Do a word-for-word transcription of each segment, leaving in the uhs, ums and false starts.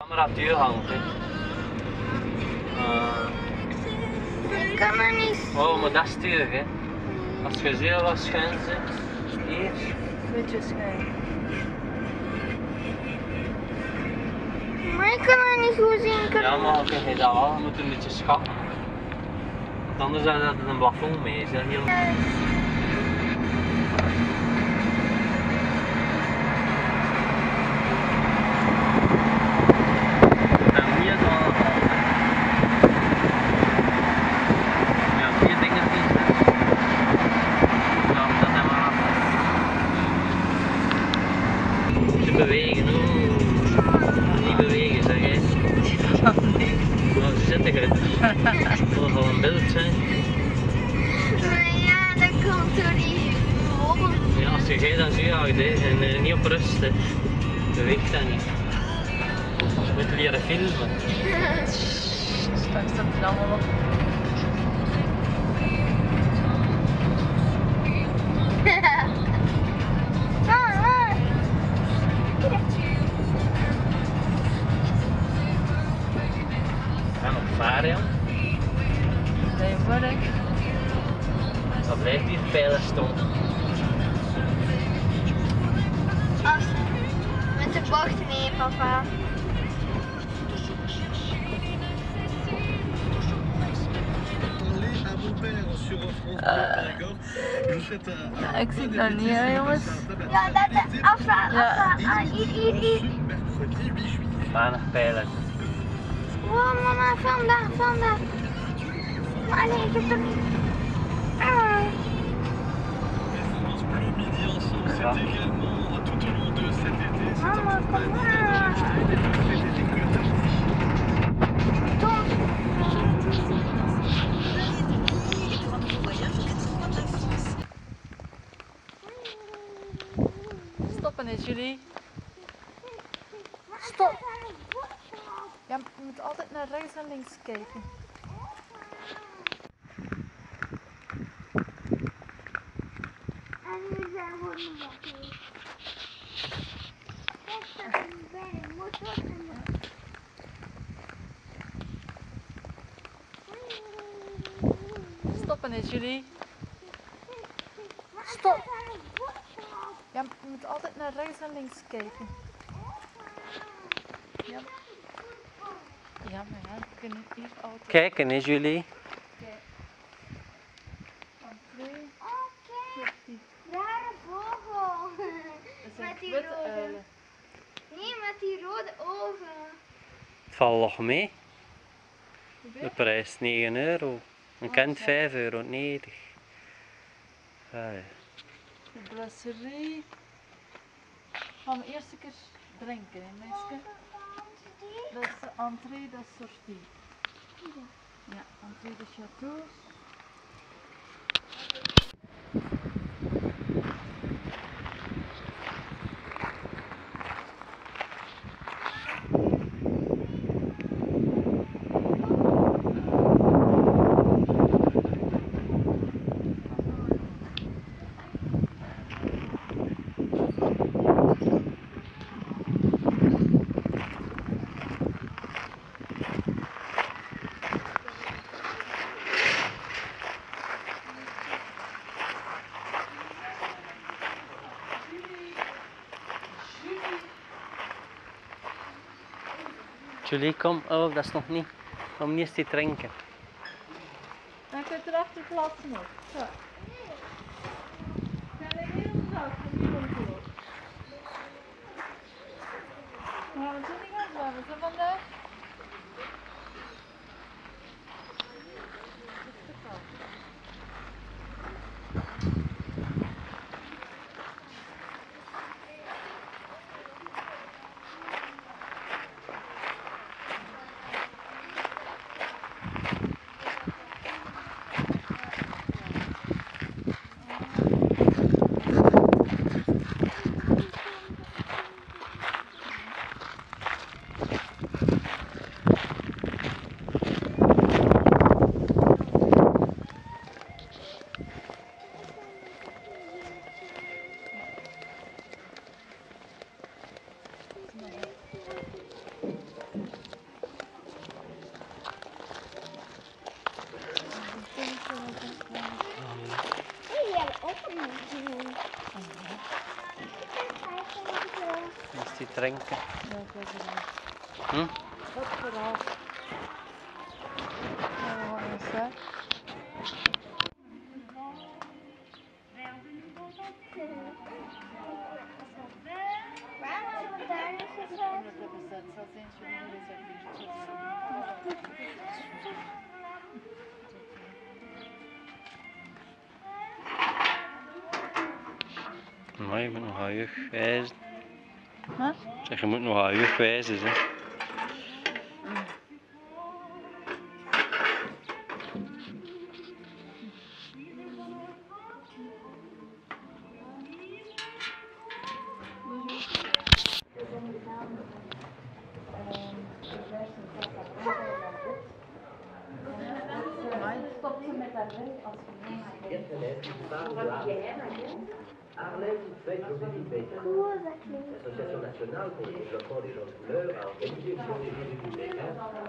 Apparatuur hangt. Hè. Uh. Dat kan maar niet. Oh, maar dat is stug, hè. Als je zo wat schuin zit, hier. Beetje schuin. Maar ik kan er niet goed zien. Ja, maar als je dat wel, moet een beetje schatten. Want anders zou dat een plafond mee zijn. Heel... Bewegen, oeh. Niet bewegen, zeg hè. Nou, ze zitten goed. Het zal wel een beeld zijn. Maar ja, dat komt door die hobbel. Ja, als je geen dan zie je houdt, hè. En uh, niet op rust, hè. Beweegt dat niet. Je moet leren filmen. Straks staat er allemaal op. Varen. Nee, voor ik. Dat blijft hier pijlen staan. Als met de bocht mee, papa. Ja, ik zie het nog niet, hè, jongens. Ja, dat is afslaan, afslaan. Ah, hier, hier, hier. Weinig pijlen. Wow, mama, film daar, film daar. Maar nee, ik heb er niet. Ah. Mama, kom maar. Tom. Stoppen is jullie. Stop. Ja, je moet altijd naar rechts en links kijken. En nu zijn we nog wakker. Kijk, dat is bij de motor en de... Stoppen is jullie. Stop. Ja, je moet altijd naar rechts en links kijken. Ja. Ja, maar ja, we kunnen hier altijd... Kijken is jullie. Kijk. Van twee. Oh, kijk. Rare vogel. Dat zijn Met die witte rode. uilen. Nee, met die rode ogen. Het valt nog mee. De Hoeveel? prijs negen euro. Een Oh, kent zo. vijf euro negentig. Ah, ja. De brasserie. Gaan we eerst een keer drinken, hè, meisje? Dat is de entree, dat is sortie. Ja, entree de château. Julie, kom. Oh, dat is nog niet. Kom eerst die drinken. Dan kun je er achter plaatsen op. Zo. Zijn er heel zacht van die omhoog. Maar we zijn niet gaan zwemmen, zo vandaag. Dat is te koud. drinken. Ja, dat is wel. Hm? Dat is vooral. Ja, we gaan eens weg. Waarom hebben we daar niet gezet? Omdat we bezet zijn, zijn ze niet gereserveerd. Maar je moet nog aan jeugd wijzen. Huh? Zeg, je moet nog aan jeugd wijzen. Hè. Maar stopt ze met haar werk als je niet Arlem fête aujourd'hui Bénin. Cool, dat klinkt. L'Association nationale pour le développement des gens de couleur a organisé une journée des du Bénin.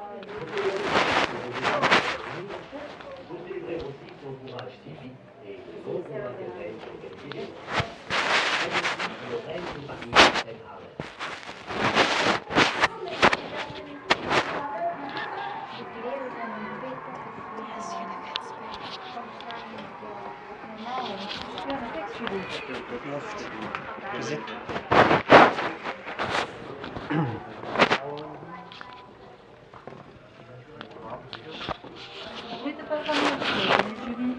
Vous célébrez aussi son courage civique et le bon courage de règne organisé. Et aussi le règne du Paris et Arlem. Mocht. Gezien. Weet je wel van je Julie?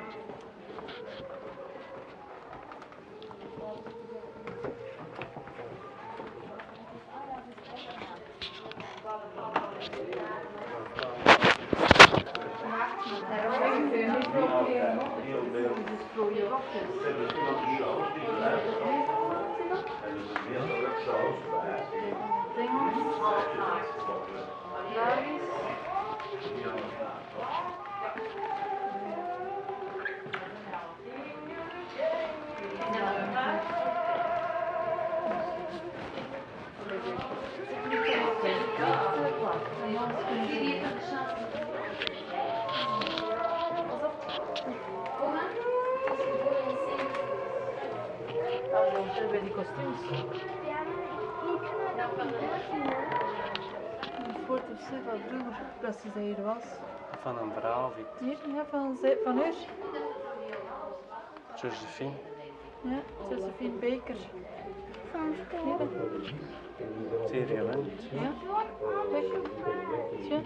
Bij die kostuums. Ja, maar ik ga naar de Een foto van vroeger, dat ze hier was. Van een vrouw of iets. Hier, ja, van, ze- van haar. Josephine. Ja, Josephine Baker. van Hier, school. Serieus. ja. Kijk. Tja.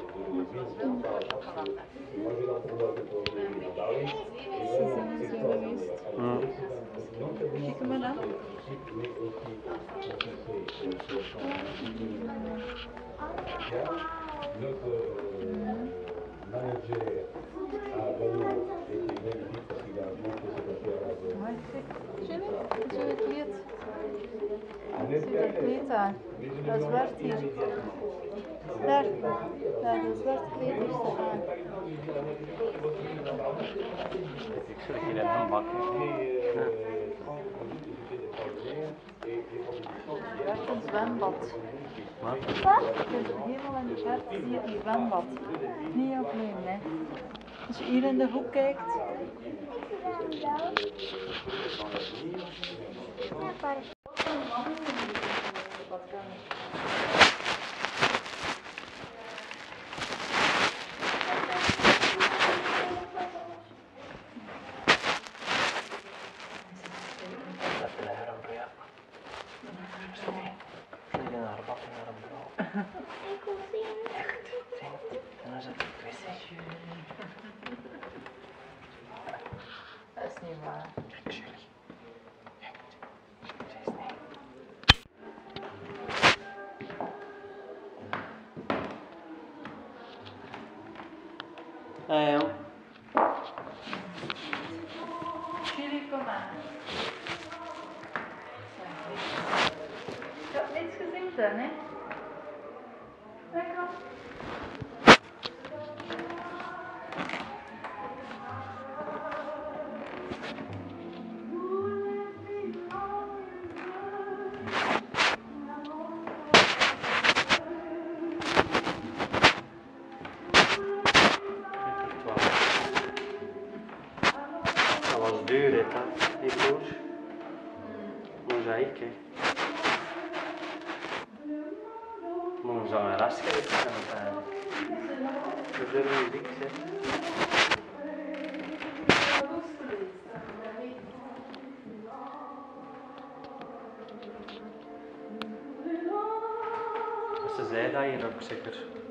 Ze zijn er zo geweest. Hm. Kijk maar dan. Notre manager a vraiment été magnifique parce qu'il a montré ce qu'on fait à la Mooi. Julie, zo het kleed. Zie dat kleed aan. Dat is zwart hier. Daar. Daar, dat zwart kleed heeft ze aan. Ik zou hier in een bak. Daar is een zwembad. Wat? Je kunt helemaal in de verte zie je een zwembad. Niet alleen, hè. Als je hier in de hoek kijkt. Ja, maar Dat is een brouw. Vliegen naar bak en naar een brouw. ik wil zien. En dan zit ik wc. Dat is niet waar. Kijk, Julie. Echt. Ze is niet. Ah, joh. Julie, kom aan. Ik had niets gezien dan, hè? Lekker. Dat was duur, hè, dat. Die koers. Mozaïek, hè. Moet zo'n rastkijken zijn altijd. Dat is een muziek, zeg. Ze zei dat hier ook zeker.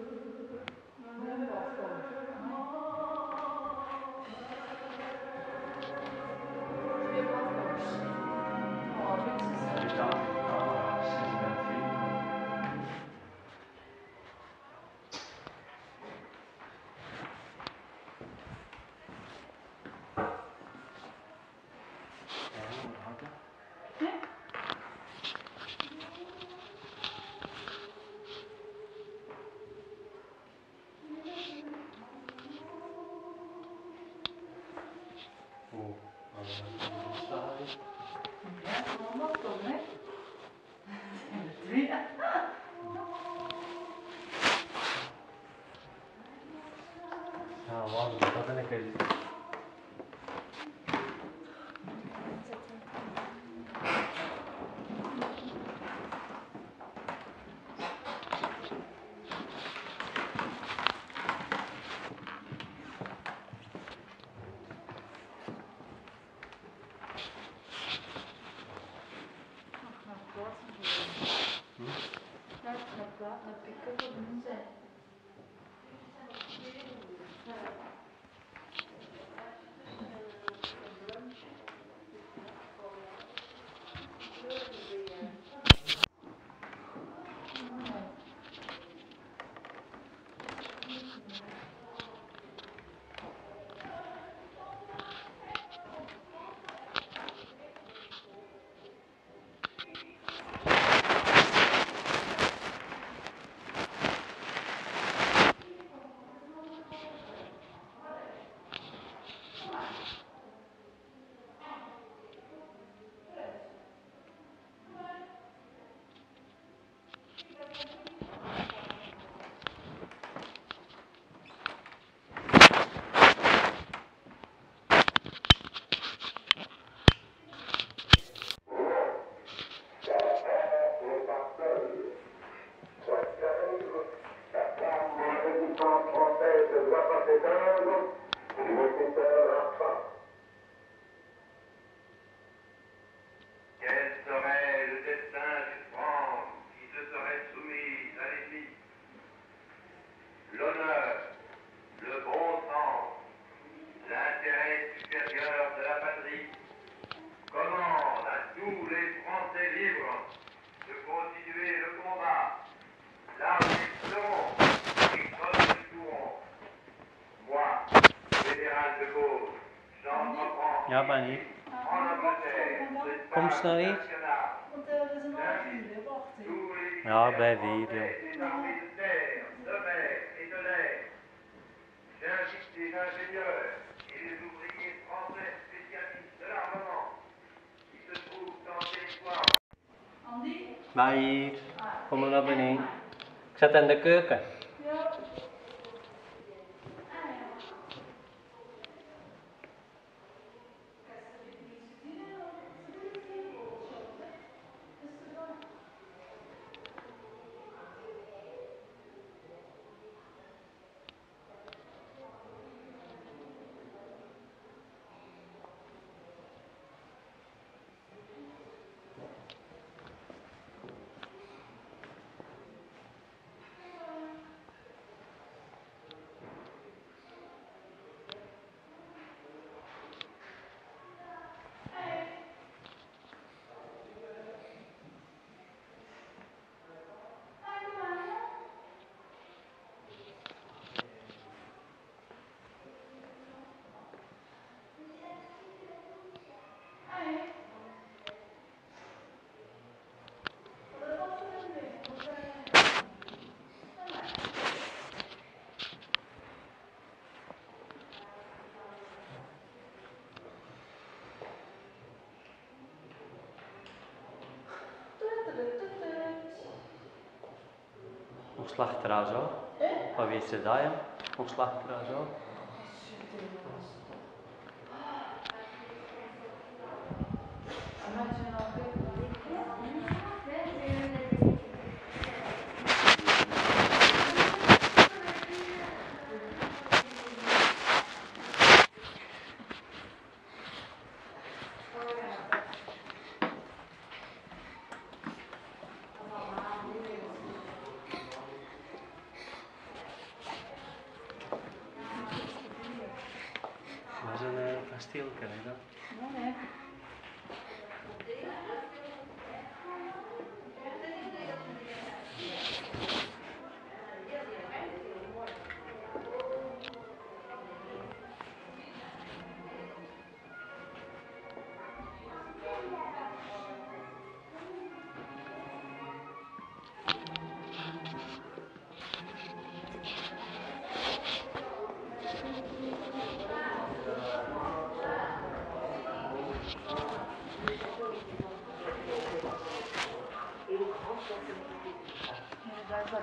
Ja, wauw, dat ben ik er. Ja, ben hier. Kom snel hier. Want er is een half uur, wacht even. Ja, blijf hier, joh. Andy? Bij hier. Kom maar naar beneden. Ik zit in de keuken. Ja. Hoe slacht er al zo? Wat weet ze dat, ja? Hoe slacht er al zo?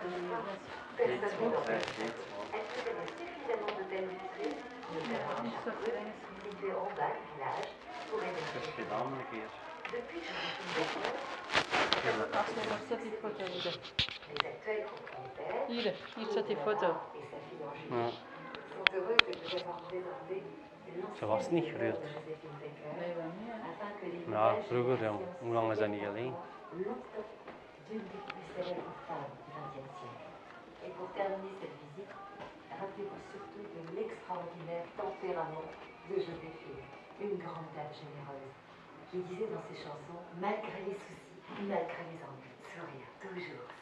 Dit wat, hè? Dit wat. Elle possédait suffisamment d'hôtels luxueux, notamment Niet zo à veel Chartres, Engels. situé en bas du village, pour Dat héberger. is gedaan een keer. Depuis Joséphine Baker, Als je daar staat die foto hier. les actuels propriétaires, Hier, hier staat die foto. et sa fille Angélique, Ja. sont heureux de vous avoir présenté Ze was niet l'ancienne geruurd. de Joséphine Baker, Nee, wel niet. hè. afin que les Ja, nouvelles vroeger jong. générations Hoe lang is dat niet alleen? longtemps d'une des plus célèbres femmes du vingtième siècle. Et pour terminer cette visite, rappelez-vous surtout de l'extraordinaire tempérament de Joséphine, une grande dame généreuse, qui disait dans ses chansons, malgré les soucis, malgré les ennuis, sourire toujours.